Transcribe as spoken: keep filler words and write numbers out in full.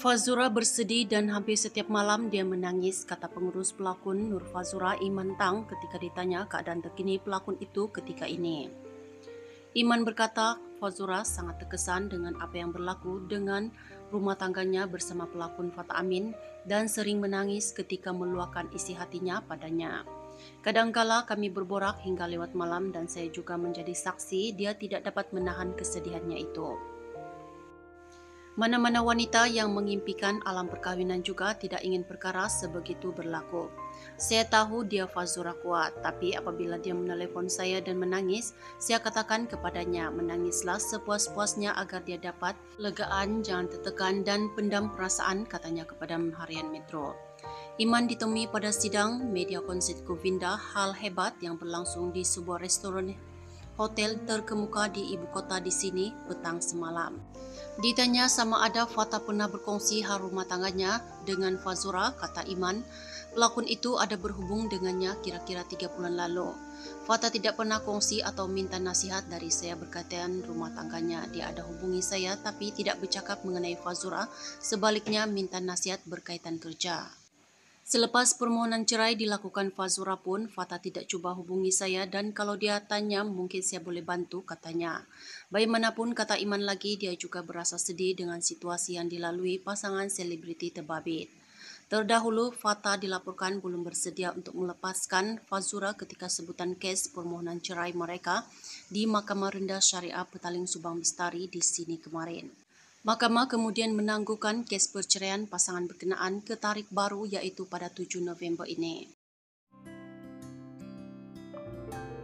Fazura bersedih dan hampir setiap malam dia menangis, kata pengurus pelakon Nur Fazura Iman Tang ketika ditanya keadaan terkini pelakon itu ketika ini. Iman berkata Fazura sangat terkesan dengan apa yang berlaku dengan rumah tangganya bersama pelakon Fata Amin dan sering menangis ketika meluahkan isi hatinya padanya. Kadangkala kami berborak hingga lewat malam dan saya juga menjadi saksi dia tidak dapat menahan kesedihannya itu. Mana-mana wanita yang mengimpikan alam perkawinan juga tidak ingin perkara sebegitu berlaku. Saya tahu dia Fazura kuat, tapi apabila dia menelepon saya dan menangis, saya katakan kepadanya menangislah sepuas-puasnya agar dia dapat legaan, jangan tertekan dan pendam perasaan, katanya kepada Harian Metro. Iman ditemui pada sidang media konsit Govinda hal hebat yang berlangsung di sebuah restoran hotel terkemuka di ibu kota di sini petang semalam. Ditanya sama ada Fata pernah berkongsi hal rumah tangganya dengan Fazura, kata Iman, pelakon itu ada berhubung dengannya kira-kira tiga bulan lalu. Fata tidak pernah kongsi atau minta nasihat dari saya berkaitan rumah tangganya. Dia ada hubungi saya tapi tidak bercakap mengenai Fazura, sebaliknya minta nasihat berkaitan kerja. Selepas permohonan cerai dilakukan Fazura pun, Fata tidak cuba hubungi saya dan kalau dia tanya mungkin saya boleh bantu, katanya. Bagaimanapun, kata Iman lagi, dia juga berasa sedih dengan situasi yang dilalui pasangan selebriti terbabit. Terdahulu, Fata dilaporkan belum bersedia untuk melepaskan Fazura ketika sebutan kes permohonan cerai mereka di Mahkamah Rendah Syariah Petaling Subang Bestari di sini kemarin. Mahkamah kemudian menangguhkan kes perceraian pasangan berkenaan ke tarikh baru iaitu pada tujuh November ini.